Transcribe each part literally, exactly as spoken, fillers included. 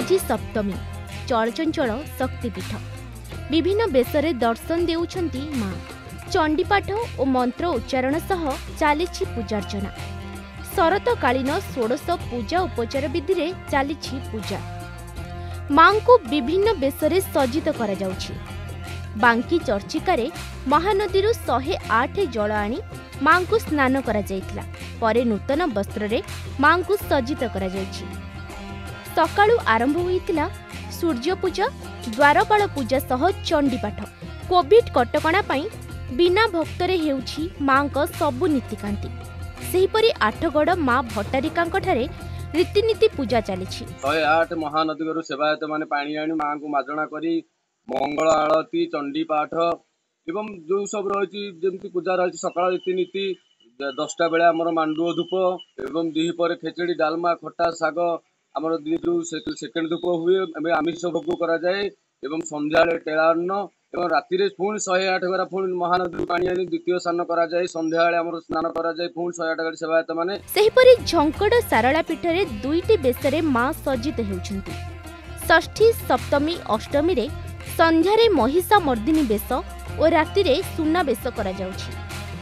आज सप्तमी चलचंचल शक्तिपीठ विभिन्न बेसरे दर्शन देउछंती माँ। चंडीपाठ और मंत्र उच्चारण सह चलीछि पूजार्चना। शरतकालीन षोडश पूजा उपचार विधि रे चलीछि पूजा। माँ को विभिन्न बेसरे सज्जित करा जाउछि। बांकी चर्चिकारे महानदी शहे आठ जल आनी माँ को स्नान करा जाइतला। परे नूतन वस्त्र रे माँ को सज्जित करा जाइछि। सकाळु आरंभ होइतिला सूर्य पूजा, द्वारपाल पूजा सह चंडीपाठ। कोविड कटकणा पई बिना भक्तरे हेउछि माँ को सबु नीतिकांति। सेहिपरि आठगड़ माँ भट्टारिकांक ठारे रीतिनीति पूजा चलीछि। शहे आठ महानदी सेवायत माने पानी आनी माँ को माजणा करी मंगल आरती, चंडीपाठ एवं जो सब रही जमी पूजा रही सकाल रीतिनीति दसटा बेले आमर मांडुओ धूप एवं दीपर खेचड़ी डालमा खटा शाग आमर जो सेकेंड धूप हुए आमिष भोग करा जाए एवं संध्या टेलान्न एवं राति पुणी शहे आठ गरा पुणी महानदी पानी आनी द्वितीय स्नान करा जाए। संध्या आमर स्नान करा जाए पुणी शहे आठ गरा सेवायत माने। सेहिपरि झंकड़ सारला पीठरे दुईटी बेसरे माँ सज्जित हेउछंती। षष्ठी, सप्तमी, अष्टमी रे संध्यारे महिषा मर्दिनी बेस और राति रे सुना बेस करा जाउछि।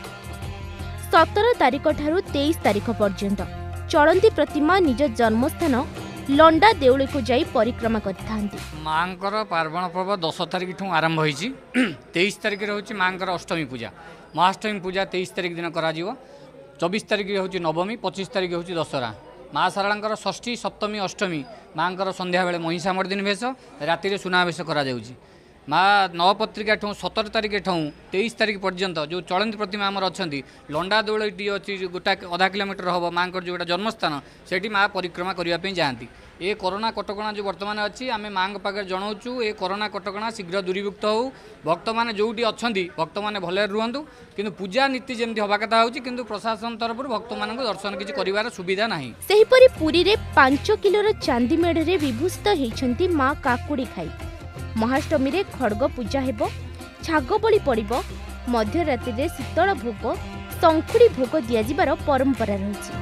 सतर तारिख ठारू तेईस तारिख पर्यंत चलंती प्रतिमा निज जन्मस्थान लंडा देउली को जाई परिक्रमा करथांती। मांकर पार्वण पर्व दस तारिख ठू आरंभ होईछि। तेईस तारिख रे होछि मांकर अष्टमी पूजा। महाअष्टमी पूजा तेईस तारिख दिन करा जिवो। चौबीस तारिख रे होछि नवमी, पच्चीस तारिख होछि दशहरा। माँ शारदांकर षष्ठी, सप्तमी, अष्टमी माँकर संध्या बेले महिषा मर्दिनी भेष, राति सुनावेश करा जाउछि। माँ नवपत्रिका ठूँ सतर तारिख ठूँ तेईस तारिख पर्यंत जो चलंती प्रतिमा आमर अच्छा लंडा दौलटी अच्छी गोटा अधा किलोमीटर हम माँ जो जन्मस्थान से माँ परिक्रमा करने जाती। ये कोरोना कटकणा जो बर्तमान अच्छी आम माँ पाखे जनाऊँ ये कोरोना कटकणा शीघ्र दूरीभुक्त हो। भक्त मैंने जोटी अच्छा भक्त मैंने भले रुहतु किंतु पूजा नीति जमी हवा कथा हो कि प्रशासन तरफ भक्त मान दर्शन किसी कर सुविधा ना। सेहिपरि पुरी रे पांच किलोर चांदी मेढ़े विभूषित होइछंती माँ काकुड़ी खाई। महाअष्टमी रे खड़ग पूजा हेबो, छाग बलि पड़िबो। मध्य राति रे शीतल भोग, संखुड़ी भोग दिया जिबार परंपरा रहिछि।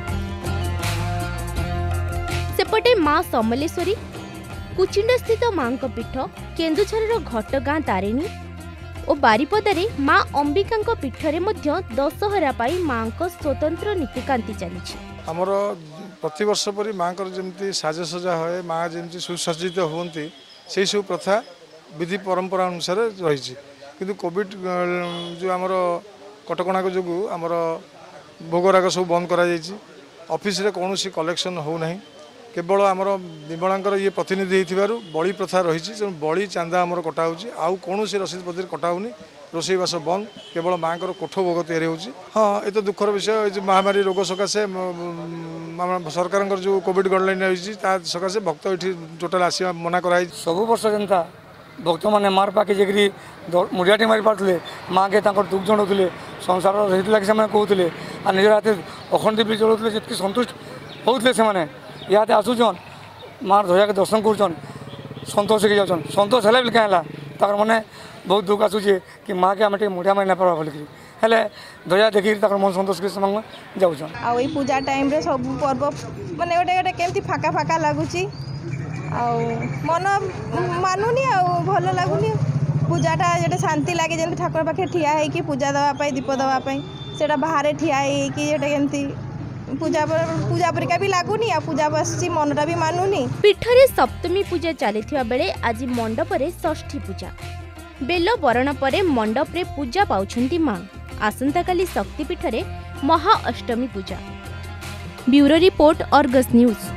सेपटे माँ समलेश्वरी, कुचिंडा स्थित माँ पीठ, केन्दुझर घटगाँ तारिणी और बारिपदारे माँ अंबिका पीठरे मध्य दशहरा पाई माँ स्वतंत्र नीतिकांति चली। आमर प्रतिवर्ष परी माँ जमी साजसजा हुए माँ जमी सुसज्जित होती से सब प्रथा विधि परंपरा अनुसार रही। किंतु कोविड जो आमर कटकणा जो आमर भोगराग सब बंद करा जायछि। ऑफिस रे कौन सी कलेक्शन हो नहीं। केवल आमर विमलांकर ये प्रतिनिधि होइथिबारु बड़ी प्रथा रही। बड़ी चांदा आमर कटा होछि। आउ कौन सी रसीद पत्र कटा होनी। रोषेईवास बंद, केवल माँ कोठ भोग तैयारी होछि। हाँ ये तो दुखर विषय महामारी रोग सकाशे सरकार जो कोविड गाइडलाइन रही सकाशे भक्त ये टोटाल आसवा मना कराई। सब वर्ष जनता भक्त मैंने मार पाके जाकि मुड़ियाटी मारी पारे माँ के दुख जनाऊे संसार से कहते आ निज हाथ अखंड भी जलाऊे जितकी सन्तुष्ट होते से इहाते आसुचन माँ ध्वजा के दर्शन कर सतोष हो जान। सतोष है क्या तार मैंने बहुत दुख आसूचे कि माँ के आम मुड़िया मारी ना पार्बा बोलिकी हेले ध्वजा देखिक मन सतोष के जाऊन। आ पूजा टाइम रे सब पर्व माने गोटे गोटे केमती फाका फाका लगुच मन मानुनी आ भल लगुनि। पूजाटा जो शांति लगे जमी ठाकुर पाखे ठिया होगी पूजा देवाई दीप देवाई से बाहर ठिया होमती पूजा पूजा परिका भी लगुनि आ पूजा बस मनटा भी मानुनी। पीठरे सप्तमी पूजा चली बेले आज मंडप रे षष्ठी पूजा। बेल बरण परे मंडप रे पूजा पाउछंती माँ। आसंता काली शक्तिपीठरे Mahashtami puja. Bureau report, Argus news.